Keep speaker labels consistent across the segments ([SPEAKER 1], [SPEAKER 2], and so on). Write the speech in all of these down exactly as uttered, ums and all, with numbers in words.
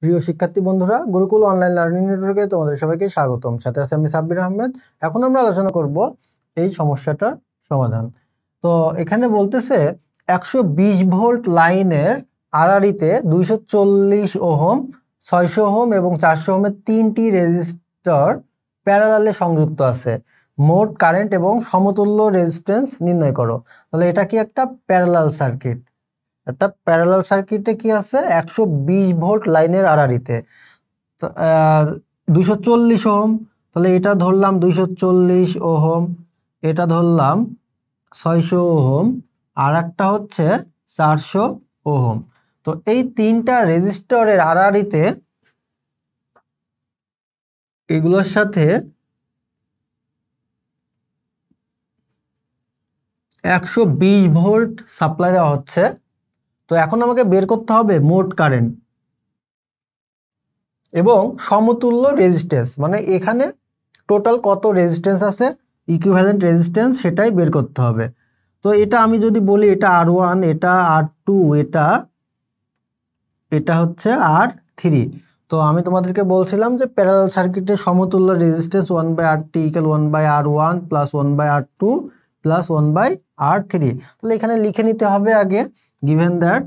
[SPEAKER 1] প্রিয় শিক্ষার্থী বন্ধুরা, গুরুকুল অনলাইন লার্নিং নেটওয়ার্কে তোমাদের সবাইকে স্বাগতম। সাথে আছে আমি সাব্বির আহমেদ। এখন আমরা আলোচনা করব এই সমস্যাটার সমাধান। তো এখানে বলতেছে একশো বিশ ভোল্ট লাইনের আড়াআড়িতে দুইশো চল্লিশ ওহম, ছয়শো ওহম এবং চারশো ওহমের তিনটি রেজিস্টর প্যারালালে সংযুক্ত আছে। মোট কারেন্ট এবং সমতুল্য রেজিস্ট্যান্স নির্ণয় করো। তাহলে এটা কি একটা প্যারালাল সার্কিট। একটা প্যারালাল সার্কিটে কি আছে, একশো বিশ ভোল্ট লাইনের আড়াআড়িতে দুইশো চল্লিশ ওহম, তাহলে এটা ধরলাম দুইশো চল্লিশ ওহম, এটা ধরলাম ছয়শো ওহম, আর একটা হচ্ছে চারশো ওহম। তো এই তিনটা রেজিস্টরের আড়াআড়িতে এগুলোর সাথে একশো বিশ ভোল্ট সাপ্লাই দেওয়া হচ্ছে। তো এখন আমাকে বের করতে হবে মোট কারেন্ট এবং সমতুল্য রেজিস্ট্যান্স, মানে এখানে টোটাল কত রেজিস্ট্যান্স আছে, ইকুইভ্যালেন্ট রেজিস্ট্যান্স, সেটাই বের করতে হবে। তো এটা আমি যদি বলি এটা আর ওয়ান, এটা আর টু, এটা এটা হচ্ছে আর থ্রি। তো আমি তোমাদেরকে বলছিলাম যে প্যারালাল সার্কিটের সমতুল্য resistance one by R T equal one by R one plus one by R two plus one by R three. তাহলে এখানে লিখে নিতে হবে আগে, given that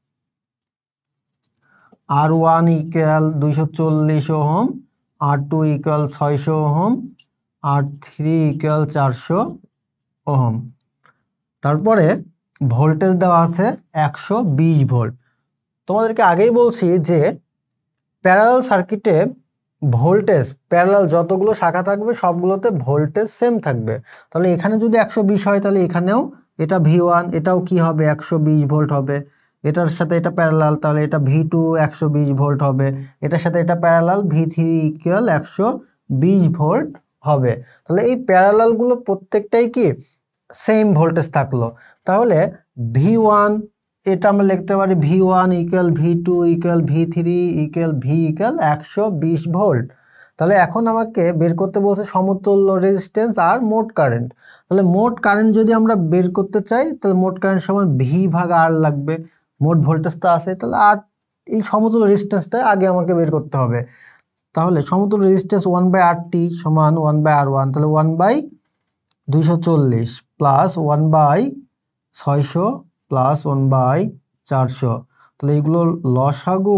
[SPEAKER 1] R one equal দুইশো চল্লিশ ওহম, আর টু ইকুয়াল ছয়শো ওহম, আর থ্রি ইকুয়াল চারশো ওহম। তারপরে ভোল্টেজ দেওয়া আছে একশো বিশ ভোল্ট। তোমাদেরকে আগেই বলছি যে প্যারালাল সার্কিটে ভোল্টেজ, প্যারালাল যতগুলো শাখা থাকবে সবগুলোতে ভোল্টেজ সেম থাকবে। তাহলে এখানে যদি একশো বিশ হয় তাহলে এখানেও এটা ভি ওয়ান, এটাও কি হবে একশো বিশ ভোল্ট হবে। এটার সাথে এটা প্যারালাল, তাহলে এটা ভি টু একশো বিশ ভোল্ট হবে। এটার সাথে এটা প্যারালাল, ভি থ্রি ইকুয়াল একশো বিশ ভোল্ট হবে। তাহলে এই প্যারালালগুলো প্রত্যেকটাই কি সেম ভোল্টেজ থাকলো। তাহলে ভি ওয়ান এটা আমরা লিখতে পারি V one equal V two equal V three equal V equal একশো বিশ ভোল্ট। তাহলে এখন আমাকে বের করতে বলছে সমতুল্য রেজিস্ট্যান্স আর মোট কারেন্ট। তাহলে মোট কারেন্ট যদি আমরা বের করতে চাই তাহলে মোট কারেন্ট সমান ভি ভাগ আর লাগবে। মোট ভোল্টেজটা আছে, তাহলে আর এই সমতুল্য রেজিস্ট্যান্সটা আগে আমাকে বের করতে হবে। তাহলে সমতুল্য resistance one by R T সমান ওয়ান বাই আর ওয়ান, তাহলে ওয়ান বাই দুইশো চল্লিশ প্লাস ওয়ান বাই ছয়শো প্লাস ওয়ান বাই চারশো। তাহলে এইগুলো লসাগু,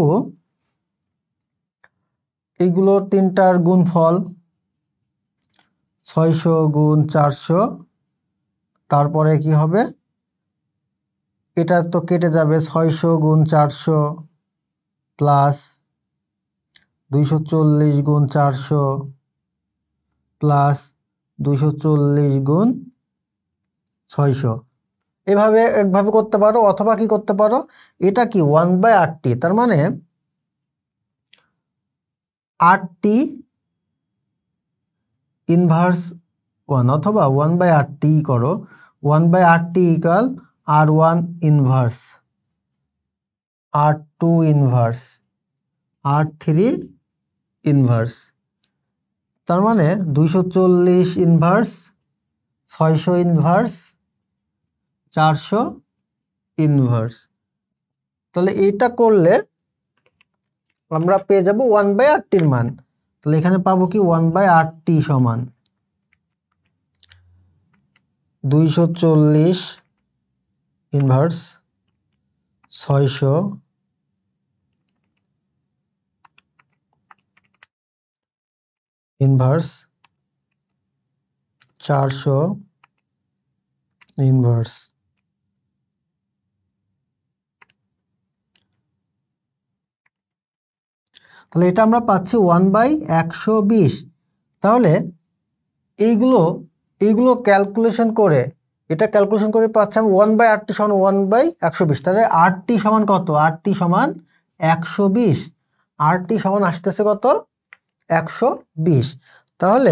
[SPEAKER 1] এইগুলো তিনটার গুণফল ছয়শো গুণ চারশো, তারপরে কি হবে এটা তো কেটে যাবে, ছয়শো গুণ চারশো প্লাস দুইশো চল্লিশ গুণ চারশো প্লাস দুইশো চল্লিশ গুণ ছয়শো। এভাবে একভাবে করতে পারো, অথবা কি করতে পারো, এটা কি ওয়ান বাই আর টি, তার মানে আর টি ইনভার্স ওয়ান, অথবা ওয়ান বাই আর টি করো, one by R T equal R one inverse, R two inverse, R three inverse. তার মানে দুইশো চল্লিশ ইনভার্স, ছয়শো ইনভার্স, চারশো ইনভার্স। তাহলে এইটা করলে আমরা পেয়ে যাব ওয়ান বাই আর টির মান। তাহলে এখানে পাবো কি ওয়ান বাই আর টি সমান দুইশো চল্লিশ ইনভার্স ছয়শো ইনভার্স চারশো ইনভার্স। তাহলে এটা আমরা পাচ্ছি ওয়ান বাই একশো বিশ। তাহলে এইগুলো এইগুলো ক্যালকুলেশন করে, এটা ক্যালকুলেশন করে পাচ্ছি আমি ওয়ান বাই আটটি সমান ওয়ান বাই একশো বিশ। তাহলে আটটি সমান কত, আটটি সমান একশো বিশ, আটটি সমান আসতেছে কত, একশো বিশ। তাহলে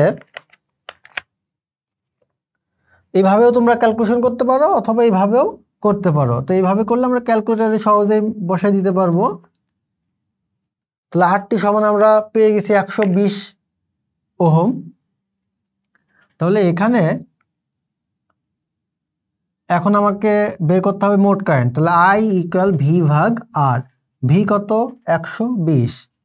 [SPEAKER 1] এইভাবেও তোমরা ক্যালকুলেশন করতে পারো, অথবা এইভাবেও করতে পারো। তো এইভাবে করলে আমরা ক্যালকুলেটারে সহজেই বসাই দিতে পারবো। তাহলে আটটি সমান আমরা পেয়ে গেছি একশো বিশ ওহম। তাহলে এখানে এখন আমাকে বের করতে হবে মোট কারেন্ট। তাহলে আই ইকুয়াল ভি ভাগ আর, ভি কত একশো বিশ,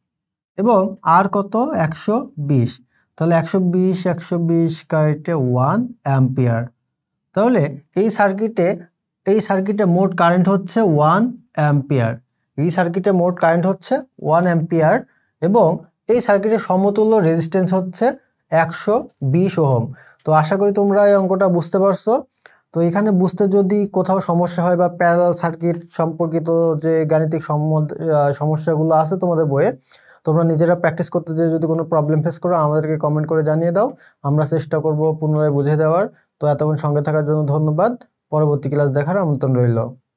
[SPEAKER 1] এবং আর কত একশো বিশ, তাহলে একশো বিশ একশো বিশ কারেন্টে ওয়ান অ্যাম্পিয়ার। তাহলে এই সার্কিটে এই সার্কিটে মোট কারেন্ট হচ্ছে ওয়ান অ্যাম্পিয়ার। এই সার্কিটে মোট কারেন্ট হচ্ছে ওয়ান অ্যাম্পিয়ার এবং এই সার্কিটের সমতুল্য রেজিস্ট্যান্স হচ্ছে একশো বিশ ওহম। তো আশা করি তোমরা এই অঙ্কটা বুঝতে পারছো। তো এখানে বুঝতে যদি কোথাও সমস্যা হয় বা প্যারালাল সার্কিট সম্পর্কিত যে গাণিতিক সমস্যাগুলো আছে তোমাদের বইয়ে, তোমরা নিজেরা প্র্যাকটিস করতে যে যদি কোনো প্রবলেম ফেস করো আমাদেরকে কমেন্ট করে জানিয়ে দাও, আমরা চেষ্টা করব পুনরায় বুঝিয়ে দেওয়ার। তো এতক্ষণ সঙ্গে থাকার জন্য ধন্যবাদ। পরবর্তী ক্লাস দেখার আমন্ত্রণ রইল।